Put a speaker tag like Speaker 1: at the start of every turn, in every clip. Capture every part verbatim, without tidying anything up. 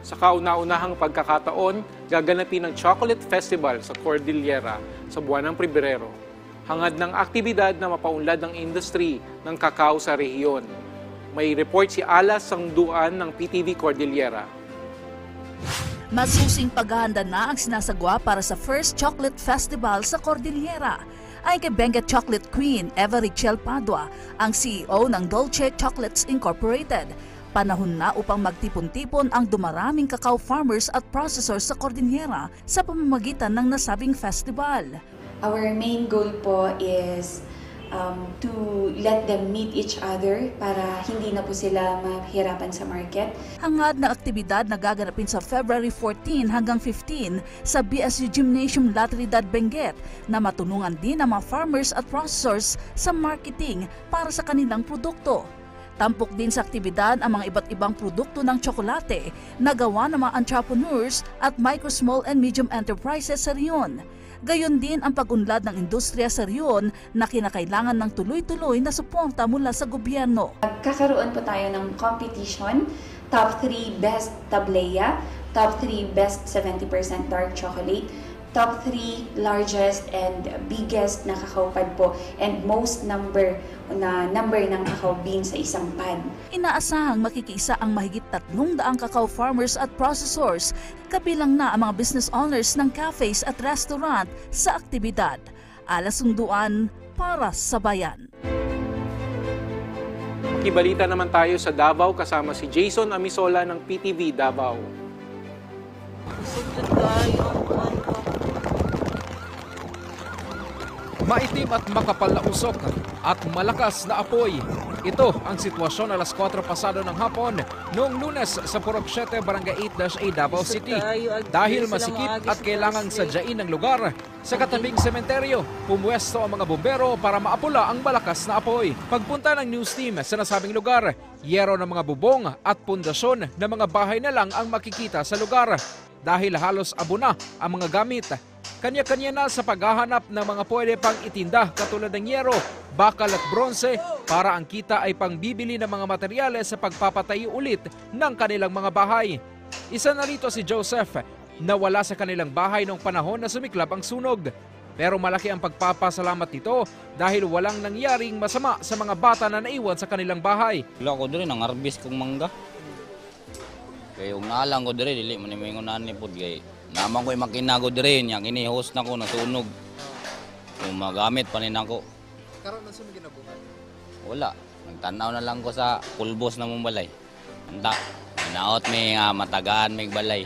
Speaker 1: Sa kauna-unahang pagkakataon, gaganapin ang Chocolate Festival sa Cordillera sa buwan ng Pebrero. Hangad ng aktibidad na mapaunlad ng industry ng kakao sa rehiyon. May report si Alas Sangduan ng P T V Cordillera.
Speaker 2: Masusing paghahanda na ang sinasagwa para sa first Chocolate Festival sa Cordillera. Ay kay Benguet Chocolate Queen Eva Richel Padua, ang C E O ng Dolce Chocolates Incorporated. Panahon na upang magtipon-tipon ang dumaraming cacao farmers at processors sa Cordillera sa pamamagitan ng nasabing festival.
Speaker 3: Our main goal po is um, to let them meet each other para hindi na po sila mahirapan sa market.
Speaker 2: Hangad na aktibidad na gaganapin sa February fourteen hanggang fifteen sa B S U Gymnasium La Trinidad, Benguet na matulungan din ang mga farmers at processors sa marketing para sa kanilang produkto. Tampok din sa aktibidad ang mga iba't ibang produkto ng tsokolate na gawa ng mga entrepreneurs at micro, small and medium enterprises sa riyon. Gayon din ang pag-unlad ng industriya sa riyon na kinakailangan ng tuloy-tuloy na suporta mula sa gobyerno.
Speaker 3: Magkakaroon po tayo ng competition, top three best tableya, top three best seventy percent dark chocolate, top three largest and biggest na cacao pod po and most number na number ng cacao beans sa isang pod.
Speaker 2: Inaasahang makikiisa ang mahigit tatlong daang cacao farmers at processors, kabilang na ang mga business owners ng cafes at restaurant sa aktibidad. Alas Sangduan para sa Bayan.
Speaker 1: Makibalita naman tayo sa Davao kasama si Jason Amisola ng P T V Davao.
Speaker 4: Maitim at makapal na usok at malakas na apoy. Ito ang sitwasyon alas kwatro pasado ng hapon noong Lunes sa Purok siyete, Barangay eight A, Davao City. Dahil masikip at kailangang sadyain ng lugar, sa katabing sementeryo, pumuwesto ang mga bumbero para maapula ang malakas na apoy. Pagpunta ng news team sa nasabing lugar, yero ng mga bubong at pundasyon ng mga bahay na lang ang makikita sa lugar. Dahil halos abo na ang mga gamit. Kanya-kanya na sa paghahanap ng mga pwede pang itinda katulad ng yero, bakal at bronze para ang kita ay pangbibili ng mga materyales sa pagpapatayo ulit ng kanilang mga bahay. Isa na rito si Joseph na wala sa kanilang bahay noong panahon na sumiklab ang sunog. Pero malaki ang pagpapasalamat nito dahil walang nangyaring masama sa mga bata na naiwan sa kanilang bahay.
Speaker 5: Wala ko diri nang harvest kong mangga. Kaya yung naalang ko diri, dili man mo yung nanipod kay naman ko yung makinago diri niya, kini-host na ko, nasunog. Yung magamit pa rin ako.
Speaker 4: Karoon na sumigin na bukan?
Speaker 5: Wala. Nagtanaw na lang ko sa pulbos na mong balay. Anta, naot may uh, matagaan may balay.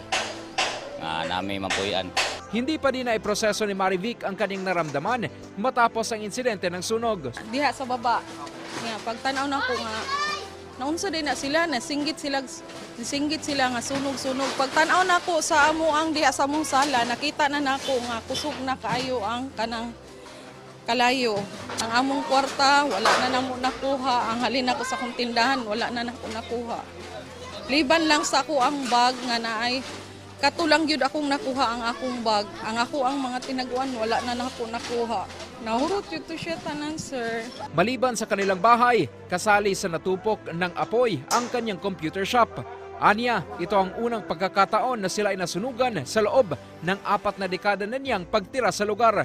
Speaker 5: Nga uh, namin mapuyan.
Speaker 4: Hindi pa din na iproseso ni Marivic ang kanyang naramdaman matapos ang insidente ng sunog.
Speaker 6: Diha sa baba. Nga, pagtanaw na ko nga, naunsa din na sila, nasinggit sila, nasinggit sila nga sunog-sunog. Pagtanaw na ko sa amo ang diha sa mong sala, nakita na nako nga kusog na kaayo ang kanang kalayo. Ang among kwarta, wala na namo nakuha. Ang halin ako sa kong tindahan, wala na nako nakuha. Liban lang sa ako ang bag nga naay katulang yun akong nakuha ang akong bag. Ang ako ang mga tinaguan, wala na nako nakuha. Nahurot yun to siya tanan, sir.
Speaker 4: Maliban sa kanilang bahay, kasali sa natupok ng apoy ang kanyang computer shop. Anya, ito ang unang pagkakataon na sila ay nasunugan sa loob ng apat na dekada na niyang pagtira sa lugar.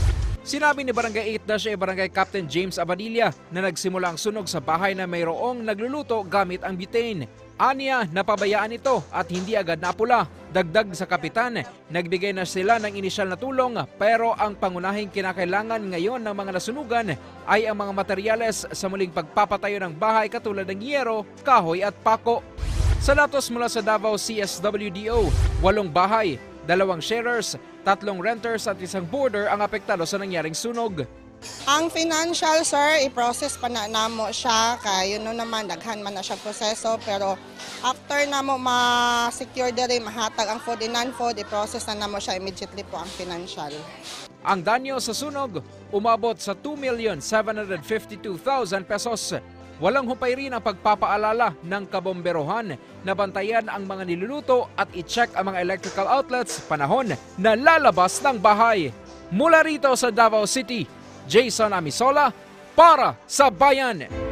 Speaker 4: Sinabi ni Barangay eight A Barangay Captain James Abadilla na nagsimula ang sunog sa bahay na mayroong nagluluto gamit ang butane. Anya, napabayaan ito at hindi agad napula. Dagdag sa kapitan, nagbigay na sila ng inisyal na tulong pero ang pangunahing kinakailangan ngayon ng mga nasunugan ay ang mga materyales sa muling pagpapatayo ng bahay katulad ng yero, kahoy at pako. Sa datos mula sa Davao C S W D O, walong bahay, dalawang sharers, tatlong renters at isang boarder ang apektado sa nangyaring sunog.
Speaker 7: Ang financial, sir, i-process pa na namo siya kay yun no naman daghan man na siya proseso pero after namo ma-secure diri mahatag ang food and non-food, i-process na namo siya immediately po ang financial.
Speaker 4: Ang danyo sa sunog umabot sa two million seven hundred fifty-two thousand pesos. Walang hupay rin ang pagpapaalala ng kabomberohan na bantayan ang mga niluluto at i-check ang mga electrical outlets panahon na lalabas ng bahay. Mula rito sa Davao City, Jason Amisola para sa Bayan.